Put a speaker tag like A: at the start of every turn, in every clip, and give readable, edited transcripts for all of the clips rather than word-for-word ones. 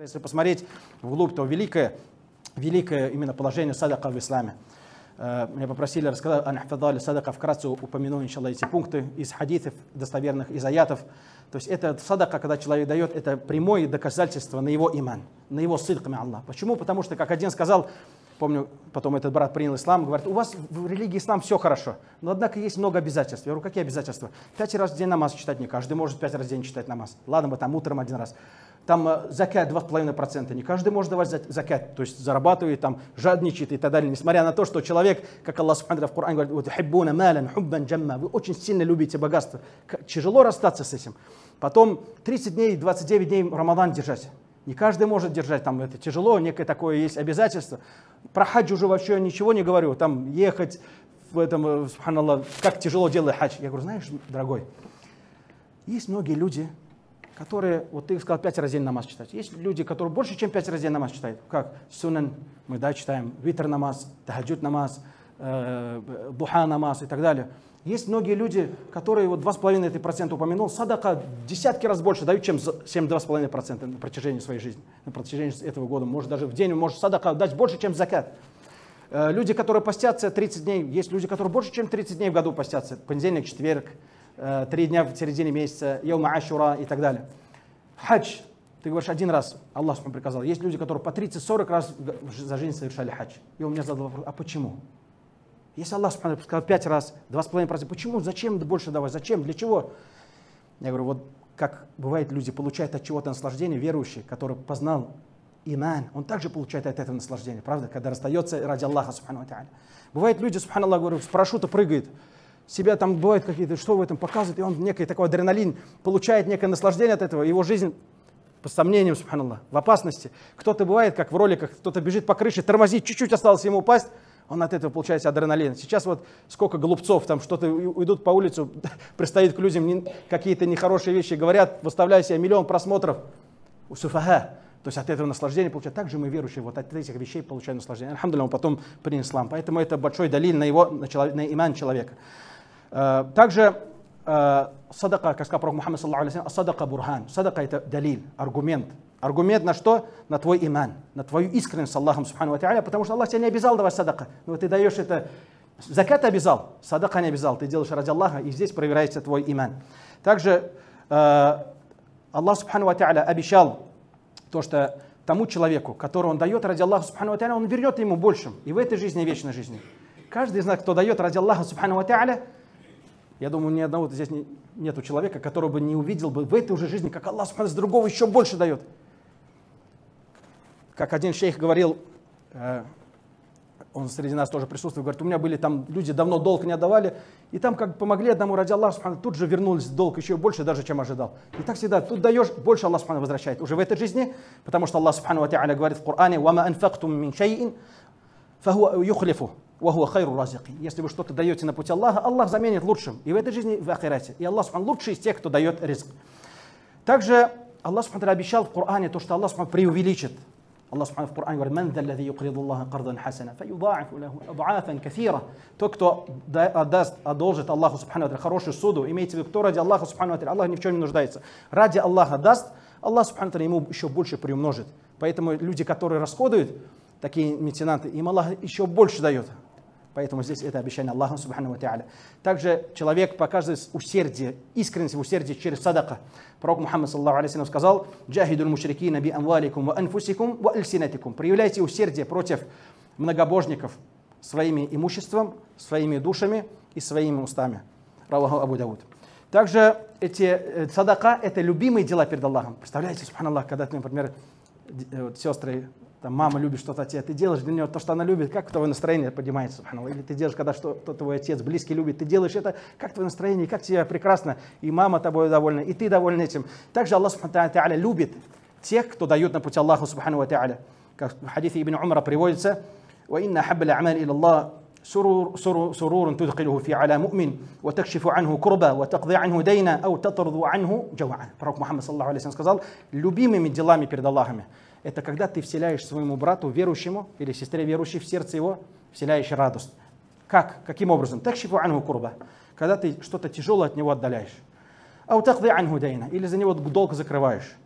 A: Если посмотреть вглубь, то великое именно положение садака в исламе. Меня попросили рассказать ан-хафадали садака, вкратце упомяну, иншаллах, эти пункты из хадисов достоверных, из аятов. То есть это садака, когда человек дает, это прямое доказательство на его иман, на его сидк ма Аллах. Почему? Потому что, как один сказал, помню, потом этот брат принял ислам, говорит, у вас в религии ислам все хорошо, но однако есть много обязательств. Я говорю, какие обязательства? 5 раз в день намаз читать не каждый может 5 раз в день читать намаз. Ладно бы там утром 1 раз. Там закат 2,5%. Не каждый может давать закат, то есть зарабатывает, там, жадничает и так далее. Несмотря на то, что человек, как Аллах Субхану в Коране говорит, вы очень сильно любите богатство. Тяжело расстаться с этим. Потом 30 дней, 29 дней Рамадан держать. Не каждый может держать, там это тяжело, некое такое есть обязательство. Про хадж уже вообще ничего не говорю. Там ехать в этом, субханаллах, как тяжело делать хадж. Я говорю, знаешь, дорогой, есть многие люди, которые, вот ты сказал, 5 раз в день намаз читать. Есть люди, которые больше, чем 5 раз в день намаз читают. Как сунан, мы читаем, витр намаз, тахаджуд намаз, духа намаз и так далее. Есть многие люди, которые, вот 2,5% упомянул, садака десятки раз больше дают, чем 2,5% на протяжении своей жизни, на протяжении этого года. Может даже в день, может садака дать больше, чем закат. Люди, которые постятся 30 дней, есть люди, которые больше, чем 30 дней в году постятся. Понедельник, четверг, 3 дня в середине месяца, Йома Ашура и так далее. Хадж, ты говоришь 1 раз, Аллах приказал. Есть люди, которые по 30-40 раз за жизнь совершали хадж. И он меня задал вопрос, а почему? Если Аллах сказал 5 раз, 2,5%, почему? Зачем больше давать? Зачем? Для чего? Я говорю, вот как бывает, люди получают от чего-то наслаждение, верующий, который познал иман, он также получает от этого наслаждение, правда? Когда расстается ради Аллаха, субхану ва тааля. Бывает, люди, субханаллах, говорю, с парашюта прыгают, себя там бывает какие-то, что в этом показывает, и он некий такой адреналин, получает некое наслаждение от этого, его жизнь, по сомнениям, субханаллах, в опасности. Кто-то бывает, как в роликах, кто-то бежит по крыше, тормозит, чуть-чуть осталось ему упасть, он от этого получает адреналин. Сейчас вот сколько глупцов там что-то уйдут по улицу, пристают к людям, какие-то нехорошие вещи говорят, выставляя себе 1 000 000 просмотров. У суфаха. То есть от этого наслаждения получают. Также мы верующие вот от этих вещей получаем наслаждение. Альхамдулилля, он потом принял ислам. Поэтому это большой далиль на его, на иман человека. Также садака, как сказал пророк Мухаммад саллаллаху алейхи ва саллям, садака бурхан. Садака это далиль, аргумент. Аргумент на что? На твой иман, на твою искренность с Аллахом субхану ва тааля, потому что Аллах тебя не обязал давать садака. Но ты даешь это, закат обязал, садака не обязал. Ты делаешь ради Аллаха, и здесь проверяется твой иман. Также Аллах субхану ва тааля обещал то, что тому человеку, которого он дает ради Аллаха субхану ва тааля, он вернет ему большим. И в этой жизни, и в вечной жизни. Каждый из нас, кто дает ради Аллаха субхану ва тааля, я думаю, ни одного здесь нету человека, который бы не увидел бы в этой уже жизни, как Аллах субхану с другого еще больше дает. Как один шейх говорил, он среди нас тоже присутствует, говорит, у меня были там люди, давно долг не отдавали, и там как помогли одному ради Аллаха, субхану, тут же вернулись долг еще больше даже, чем ожидал. И так всегда, тут даешь, больше Аллах субхану возвращает. Уже в этой жизни, потому что Аллах субхану ва тааля говорит в Коране, وَمَا أَنْفَقْتُم مِّن شَيْءٍ فَهُوَ يُخْلِفُهُ وَهُوَ خَيْرُ الرَّازِقِينَ. Если вы что-то даете на пути Аллаха, Аллах заменит лучшим. И в этой жизни, и в ахирате. И Аллах субхану лучший из тех, кто дает ризк. Также Аллах субхану обещал в Коране то, что Аллах субхану преувеличит. Аллах субхану в Коране говорит, «Ман заллази юқриду Аллаха қардан хасана, фаюдаифу лаху ад'афан кафира». Тот, кто одолжит Аллаху субхану хорошую суду, имеется в виду, кто ради Аллаха субхану, Аллах ни в чем не нуждается. Ради Аллаха даст, Аллах субхану ему еще больше приумножит. Поэтому люди, которые расходуют, такие меценаты, им Аллах еще больше дает. Поэтому здесь это обещание Аллаха субхану ва тааля. Также человек показывает усердие, искренность в усердии через садака. Пророк Мухаммад саллаллаху алейхи ва саллям сказал, «Джахидуль мушрикина би амваликум ва анфусикум ва альсинатикум». Проявляйте усердие против многобожников своими имуществом, своими душами и своими устами. Раваху Абу Дауд. Также эти садака – это любимые дела перед Аллахом. Представляете, субханаллах, когда, например, сестры, там, мама любит что-то от тебя, ты делаешь для нее то, что она любит, как твое настроение поднимается, субханаллах. Или ты делаешь, когда что-то твой отец близкий любит, ты делаешь это, как твое настроение, как тебе прекрасно, и мама тобой довольна, и ты доволен этим. Также Аллах субхану ва тааля любит тех, кто дает на пути Аллаха субхану ва тааля. Как в хадисе Ибн Умара приводится, وَإِنَّ حَبَّ الْأَعْمَالِ إِلَى اللَّهِ سرور تدخله في على مؤمن وتكشف عنه كربة وتقضي عنه دينا أو تطرد عنه جوعا. Пророк Мухаммад саллаллаху алейхи ва саллям сказал, любимыми делами перед Аллахом это когда ты вселяешь своему брату верующему или сестре верующей в сердце его, вселяешь радость. Как? Каким образом? Такшифу анху курба. Когда ты что-то тяжелое от него отдаляешь. Ау тaqdi анху дейна. Или за него долг закрываешь.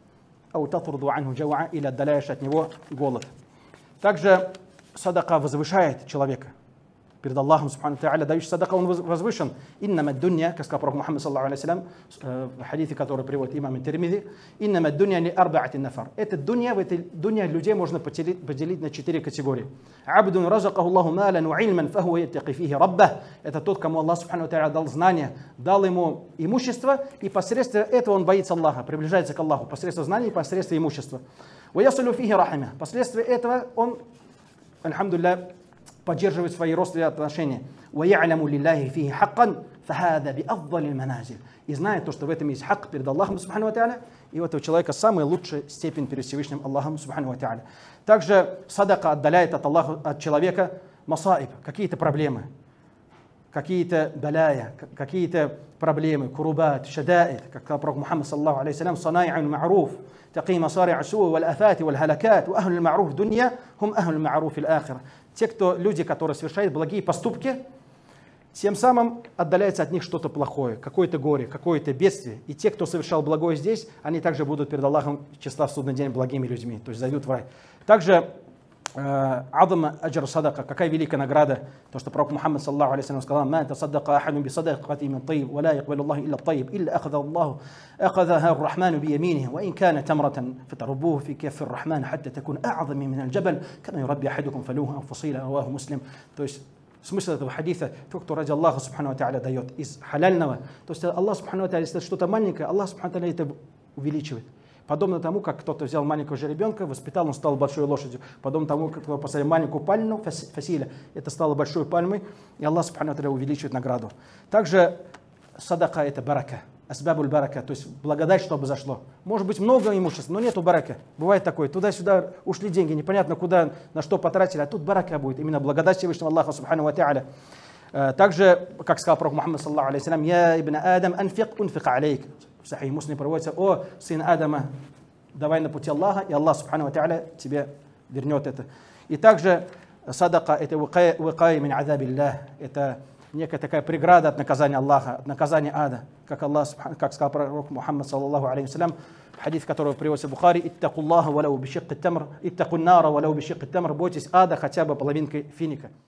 A: ау татруду анху джауа, или отдаляешь от него голод. Также садака возвышает человека перед Аллахом, субхану тааля. Дающий садака, он возвышен. Иннама дунья, как сказал пророк Мухаммад, саллаху алейхи в хадисе, который приводит имам Тирмизи, иннама дунья ли арбаати нафар. Это дунья, в этой дунья людей можно поделить на 4 категории. Абдун разакаху Аллаху малан ва ильман, фахуа яттаки фихи раббах. Это тот, кому Аллах, субхану тааля, дал знания, дал ему имущество, и посредством этого он боится Аллаха, приближается к Аллаху, посредством знаний и посредством имущества. Ва ясулю фихи рахима. Последствия этого он, альхамдулилля, поддерживает свои родственные отношения. И знает то, что в этом есть хак перед Аллахом, субхану ва тааля, и у этого человека самая лучшая степень перед Всевышним Аллахом, субхану ва тааля. Также садака отдаляет от Аллаха, от человека масаиб, какие-то проблемы, какие-то балая, какие-то проблемы, курубат, шадаид, как сказал пророк Мухаммад, саллаху алейхи салям, санаи'ун ма'руф, تقي مصارع السوء والآفات والهلكات وأهل المعروف الدنيا هم أهل المعروف الآخرة. Те, люди, которые совершают благие поступки, тем самым отдаляется от них что-то плохое, какое-то горе, какое-то бедствие. И те, кто совершал благое здесь, они также будут перед Аллахом числа в судный день благими людьми, то есть зайдут в рай. Также Адама аджр садака, какая великая награда, то, что пророк Мухаммад, саллаху алейхи салям, сказал: «Ма тасаддака ахадун би садакати мин таyyib, ва ла якбалу Аллаху илля таyyib, илля ахадаха ар-рахману би яминиhi, ва ин кана тамратан фатарубуhu фи каффи ар-рахман хатта такун а'зама мин аль-джабал, кама юрабби ахадукум фалуха ау фасила, раваху Муслим». То есть смысл этого хадиса: тот, кто ради Аллаха, субхану ва тааля, дает из халяльного, то есть Аллах, субхану ва тааля, если что-то маленькое, Аллах, субхану ва тааля, это увеличивает. Подобно тому, как кто-то взял маленького жеребенка, воспитал, он стал большой лошадью. Подобно тому, как кто посадил маленькую пальму, фасиля, это стало большой пальмой, и Аллах, субхану ва тааля, увеличивает награду. Также садака — это барака, асбабуль барака, то есть благодать, чтобы зашло. Может быть много имущества, но нету барака. Бывает такое, туда-сюда ушли деньги, непонятно куда, на что потратили, а тут барака будет, именно благодать Всевышнего Аллаха, субхану ва тааля. Также, как сказал пророк Мухаммад, саллаху алейхи салям: «Я ибн Адам, анфик унфик алейк». В Сахих Муслим приводится: «О, сын Адама, давай на пути Аллаха, и Аллах, субхану ва тааля, тебе вернет это». И также садака — это викай мин азабиллах, это некая такая преграда от наказания Аллаха, от наказания ада. Как сказал пророк Мухаммад, саллаллаху алейхи салям, хадис, который приводится в Бухари: «Иттаку Аллаха валау бишикки тамр, иттаку нара валау бишикки тамр». Бойтесь ада хотя бы половинкой финика.